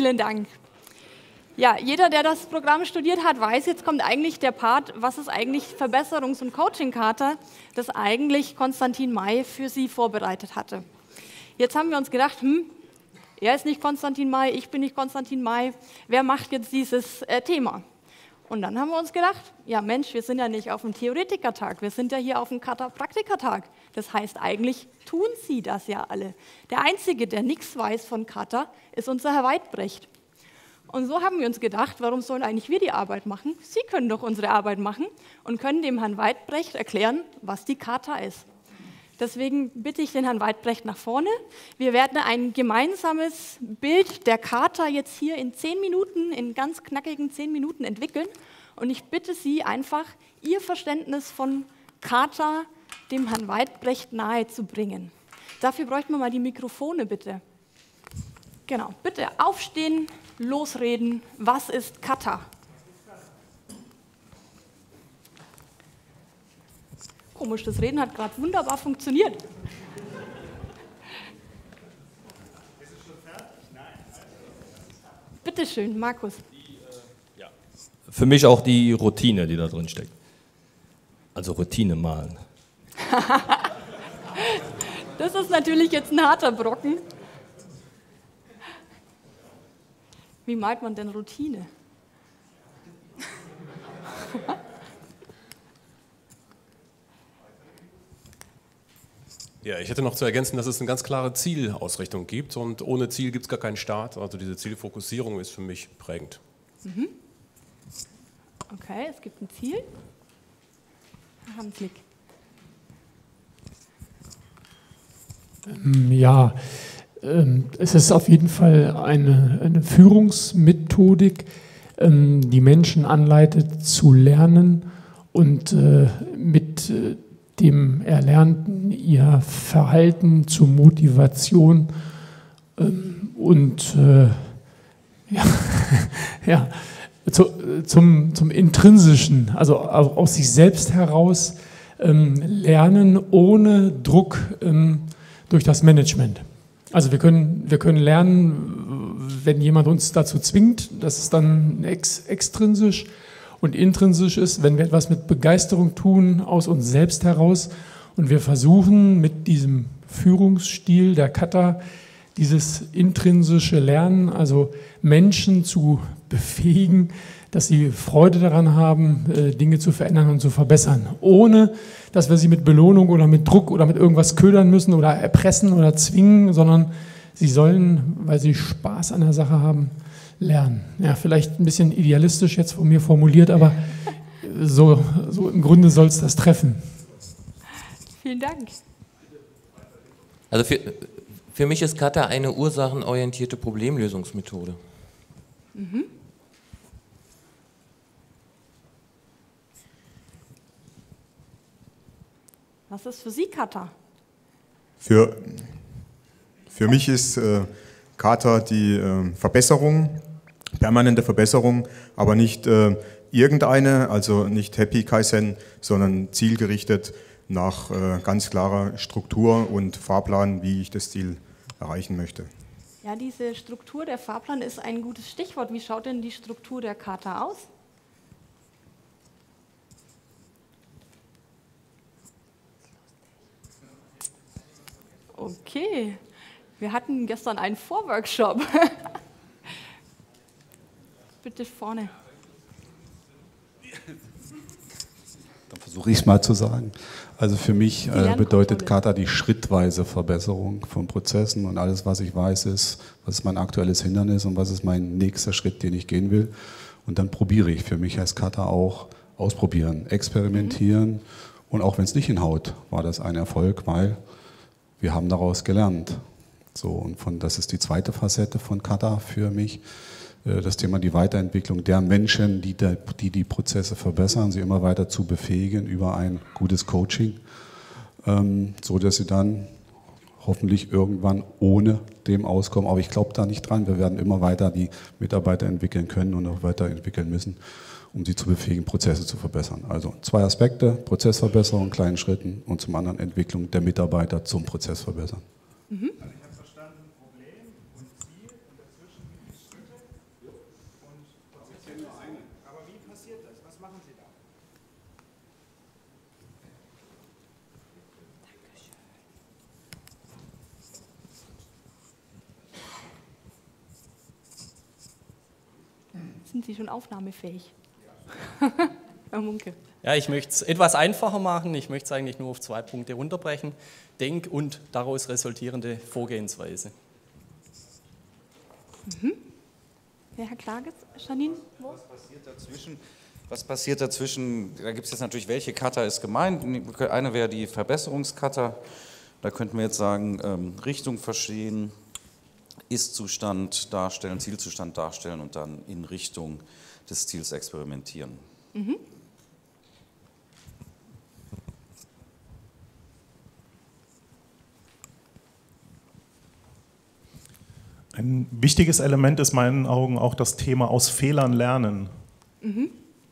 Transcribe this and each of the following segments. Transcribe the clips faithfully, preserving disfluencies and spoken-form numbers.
Vielen Dank. Ja, jeder, der das Programm studiert hat, weiß, jetzt kommt eigentlich der Part, was ist eigentlich Verbesserungs- und Coaching-Charta, das eigentlich Konstantin May für Sie vorbereitet hatte. Jetzt haben wir uns gedacht, hm, er ist nicht Konstantin May, ich bin nicht Konstantin May, wer macht jetzt dieses äh, Thema? Und dann haben wir uns gedacht, ja Mensch, wir sind ja nicht auf dem Theoretikertag, wir sind ja hier auf dem Kata-Praktikertag. Das heißt, eigentlich tun Sie das ja alle. Der Einzige, der nichts weiß von Kata, ist unser Herr Weidbrecht. Und so haben wir uns gedacht, warum sollen eigentlich wir die Arbeit machen? Sie können doch unsere Arbeit machen und können dem Herrn Weidbrecht erklären, was die Kata ist. Deswegen bitte ich den Herrn Weidbrecht nach vorne. Wir werden ein gemeinsames Bild der Kata jetzt hier in zehn Minuten, in ganz knackigen zehn Minuten entwickeln. Und ich bitte Sie einfach, Ihr Verständnis von Kata dem Herrn Weidbrecht nahezubringen. Dafür bräuchten wir mal die Mikrofone, bitte. Genau, bitte aufstehen, losreden. Was ist Kata? Komisch, das Reden hat gerade wunderbar funktioniert. Ist es schon fertig? Nein. Bitte schön, Markus. Die, äh, ja. Für mich auch die Routine, die da drin steckt. Also Routine malen. Das ist natürlich jetzt ein harter Brocken. Wie malt man denn Routine? Ja, ich hätte noch zu ergänzen, dass es eine ganz klare Zielausrichtung gibt und ohne Ziel gibt es gar keinen Start. Also diese Zielfokussierung ist für mich prägend. Mhm. Okay, es gibt ein Ziel. Wir haben einen Klick. Ja, es ist auf jeden Fall eine, eine Führungsmethodik, die Menschen anleitet zu lernen und mit dem Erlernten ihr Verhalten zur Motivation und ja, ja, zu, zum, zum Intrinsischen, also aus sich selbst heraus lernen ohne Druck durch das Management. Also wir können, wir können lernen, wenn jemand uns dazu zwingt, dass es dann ex, extrinsisch und intrinsisch ist, wenn wir etwas mit Begeisterung tun, aus uns selbst heraus und wir versuchen mit diesem Führungsstil der Kata dieses intrinsische Lernen, also Menschen zu befähigen, dass sie Freude daran haben, Dinge zu verändern und zu verbessern, ohne dass wir sie mit Belohnung oder mit Druck oder mit irgendwas ködern müssen oder erpressen oder zwingen, sondern sie sollen, weil sie Spaß an der Sache haben, lernen. Ja, vielleicht ein bisschen idealistisch jetzt von mir formuliert, aber so, so im Grunde soll es das treffen. Vielen Dank. Also für, für mich ist Kata eine ursachenorientierte Problemlösungsmethode. Mhm. Was ist für Sie Kata? Für, für mich ist äh, Kata die äh, Verbesserung, permanente Verbesserung, aber nicht äh, irgendeine, also nicht Happy Kaizen, sondern zielgerichtet nach äh, ganz klarer Struktur und Fahrplan, wie ich das Ziel erreichen möchte. Ja, diese Struktur, der Fahrplan ist ein gutes Stichwort. Wie schaut denn die Struktur der Kata aus? Okay, wir hatten gestern einen Vorworkshop. Bitte vorne. Dann versuche ich es mal zu sagen. Also für mich äh, bedeutet Kata die schrittweise Verbesserung von Prozessen und alles, was ich weiß, ist, was ist mein aktuelles Hindernis und was ist mein nächster Schritt, den ich gehen will. Und dann probiere ich. Für mich heißt Kata auch ausprobieren, experimentieren mhm. und auch wenn es nicht hinhaut, war das ein Erfolg, weil wir haben daraus gelernt. So, und von, das ist die zweite Facette von Kata für mich. Das Thema die Weiterentwicklung der Menschen, die, der, die die Prozesse verbessern, sie immer weiter zu befähigen über ein gutes Coaching, ähm, so dass sie dann hoffentlich irgendwann ohne dem auskommen. Aber ich glaube da nicht dran. Wir werden immer weiter die Mitarbeiter entwickeln können und auch weiterentwickeln müssen, um sie zu befähigen, Prozesse zu verbessern. Also zwei Aspekte, Prozessverbesserung in kleinen Schritten und zum anderen Entwicklung der Mitarbeiter zum Prozess verbessern. Mhm. Also ich habe verstanden, Problem und Ziel und dazwischen gibt es Schritte sind Sie schon aufnahmefähig? Herr Munke. Ja, ich möchte es etwas einfacher machen. Ich möchte es eigentlich nur auf zwei Punkte runterbrechen. Denk- und daraus resultierende Vorgehensweise. Mhm. Ja, Herr Klages, Janine? Wo? Was passiert dazwischen? Was passiert dazwischen? Da gibt es jetzt natürlich, welche Kata ist gemeint. Eine wäre die Verbesserungskata. Da könnten wir jetzt sagen, ähm, Richtung verstehen, Ist-Zustand darstellen, Zielzustand darstellen und dann in Richtung des Ziels experimentieren. Mhm. Ein wichtiges Element ist in meinen Augen auch das Thema aus Fehlern lernen. Mhm.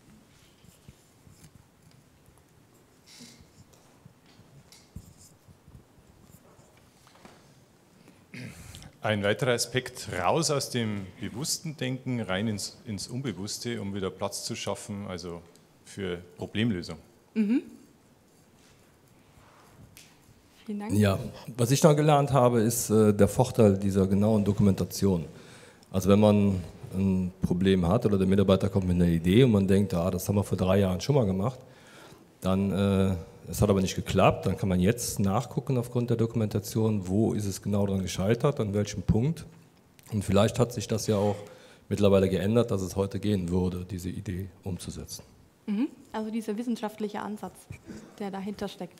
Ein weiterer Aspekt, raus aus dem bewussten Denken, rein ins, ins Unbewusste, um wieder Platz zu schaffen, also für Problemlösung. Mhm. Vielen Dank. Ja, was ich noch gelernt habe, ist äh, der Vorteil dieser genauen Dokumentation. Also wenn man ein Problem hat oder der Mitarbeiter kommt mit einer Idee und man denkt, ah, das haben wir vor drei Jahren schon mal gemacht, dann, äh, es hat aber nicht geklappt, dann kann man jetzt nachgucken aufgrund der Dokumentation, wo ist es genau daran gescheitert, an welchem Punkt. Und vielleicht hat sich das ja auch mittlerweile geändert, dass es heute gehen würde, diese Idee umzusetzen. Mhm. Also dieser wissenschaftliche Ansatz, der dahinter steckt.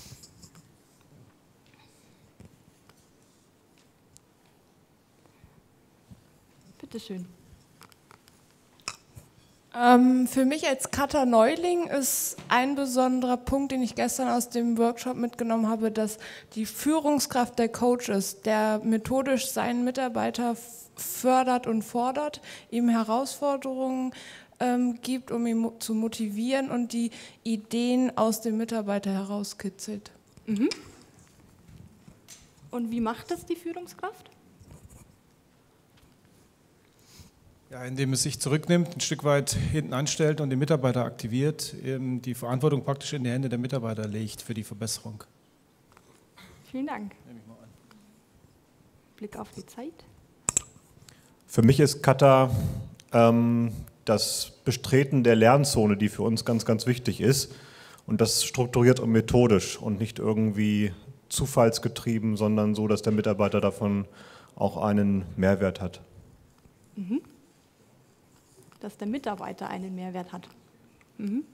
Bitte schön. Ähm, für mich als Kata-Neuling ist ein besonderer Punkt, den ich gestern aus dem Workshop mitgenommen habe, dass die Führungskraft der Coach ist, der methodisch seinen Mitarbeiter fördert und fordert, ihm Herausforderungen ähm, gibt, um ihn mo- zu motivieren und die Ideen aus dem Mitarbeiter herauskitzelt. Mhm. Und wie macht das die Führungskraft? Ja, indem es sich zurücknimmt, ein Stück weit hinten anstellt und den Mitarbeiter aktiviert, eben die Verantwortung praktisch in die Hände der Mitarbeiter legt für die Verbesserung. Vielen Dank. Blick auf die Zeit. Für mich ist Kata ähm, das Betreten der Lernzone, die für uns ganz, ganz wichtig ist. Und das strukturiert und methodisch und nicht irgendwie zufallsgetrieben, sondern so, dass der Mitarbeiter davon auch einen Mehrwert hat. Mhm. Dass der Mitarbeiter einen Mehrwert hat. Mhm.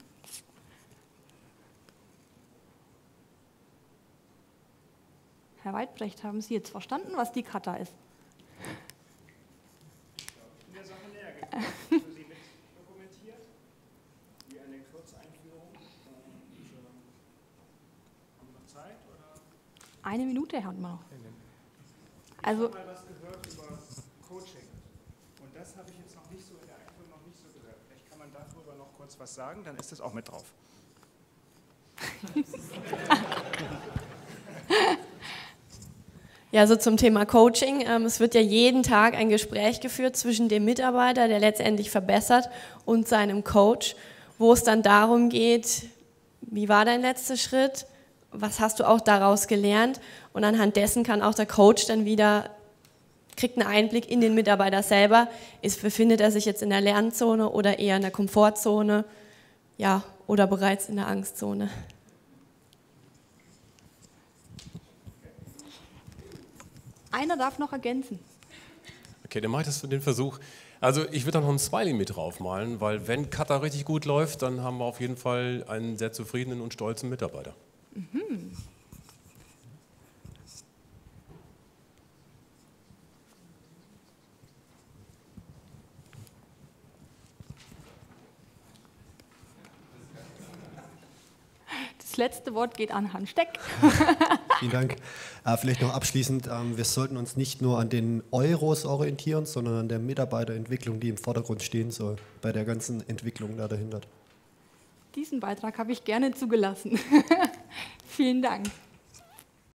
Herr Weidbrecht, haben Sie jetzt verstanden, was die Kata ist? In der Sache näher gekommen. Für Sie mit dokumentiert, wie eine Kurzeinführung. Haben wir noch Zeit? Oder? Eine Minute haben wir noch. Also, Also, ich habe mal was gehört über Coaching. Und das habe ich jetzt noch nicht so in der Einführung noch nicht so gehört. Vielleicht kann man darüber noch kurz was sagen, dann ist das auch mit drauf. Ja, so zum Thema Coaching. Ähm, es wird ja jeden Tag ein Gespräch geführt zwischen dem Mitarbeiter, der letztendlich verbessert, und seinem Coach, wo es dann darum geht, wie war dein letzter Schritt, was hast du auch daraus gelernt, und anhand dessen kann auch der Coach dann wieder, kriegt einen Einblick in den Mitarbeiter selber, ist, befindet er sich jetzt in der Lernzone oder eher in der Komfortzone, ja, oder bereits in der Angstzone. einer darf noch ergänzen. Okay, dann mache ich das für den Versuch. Also ich würde da noch ein Smiley mit draufmalen, weil wenn Kata richtig gut läuft, dann haben wir auf jeden Fall einen sehr zufriedenen und stolzen Mitarbeiter. Mhm. Das letzte Wort geht an Herrn Steck. Vielen Dank. Äh, vielleicht noch abschließend, ähm, wir sollten uns nicht nur an den Euros orientieren, sondern an der Mitarbeiterentwicklung, die im Vordergrund stehen soll, bei der ganzen Entwicklung da dahinter. Diesen Beitrag habe ich gerne zugelassen. Vielen Dank.